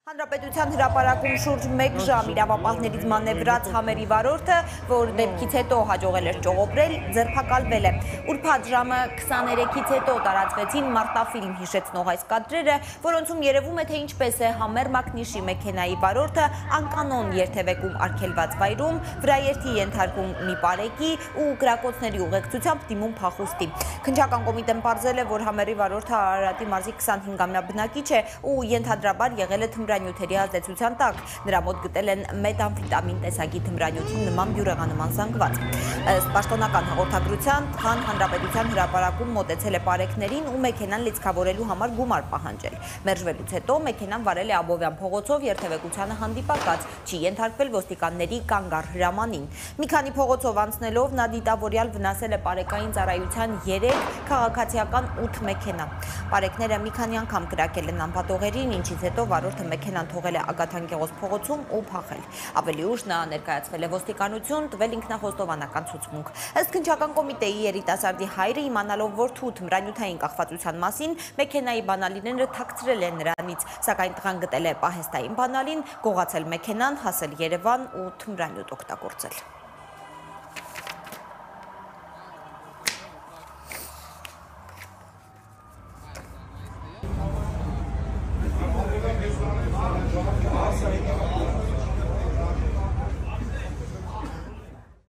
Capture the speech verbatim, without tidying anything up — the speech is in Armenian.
Հանրապետության հրապարակում շուրջ մեկ ժամ իրավապահներից մանևրած համերի վարորդը, որ դեպքից հետո հաջողել էր ճողոպրել, ձերբակալվել է։ Ուրբաթ ժամը քսաներեքից հետո տարածվեցին մարտաֆիլմ հիշեցնող այս կադրերը, որոնցում երևում է, թե ինչպես է համեր մակնիշի մեքենայի վարորդը անկանոն երթևեկում արգելված վայրում, վրաերթի ենթարկում մի պարեկի ու կրակոցների ուղեկցությամբ դիմում փախուստի։ Քննչական կոմիտեն պարզել է, որ համերի վարորդը Արարատի մարզի քսանհինգամյա բնակիչ է ու ենթադրաբար եղել է թմրանյութերի ազդեցության տակ, նրա մոտ գտել են մետամֆետամին տեսակի թմրանյութի նման բյուրեղանման զանգված։ Ըստ պաշտոնական հաղորդագրության, Տղան Հանրապետության հրապարակում մոտեցել է պարեկներին ու մեքենան լիցքավորելու համար գումար պահանջել։ Մերժվելուց հետո մեքենան վարել է Աբովյան փողոցով երթևեկությանը հանդիպակաց, չի ենթարկվել ոստիկանների կանգառ հրամանին։ Մի քանի փողոցով անցնելով նա դիտավորյալ վնասել է պարեկային ծառայության երեք, քաղաքացիական ութ մեքենա։ Պարեկները մի քանի անգամ կրակել են անպատողերին, ինչից հետո վարորդը մեքենան թողել է Ագաթանկեղոս փողոցում ու փախել։ Ավելի ուշ նա ներկայացվել է ոստիկանություն, տվել ինքնախոստովանական ցուցմունք։ Ըստ քննչական կոմիտեի, երիտասարդի հայրը իմանալով որդու թմրանյութային կախվածության մասին, մեքենայի բանալիները թաքցրել են նրանից, սակայն տղան գտել է պահեստային բանալին, գողացել մեքենան, հասել Երևան ու թմրանյութ օգտագործել։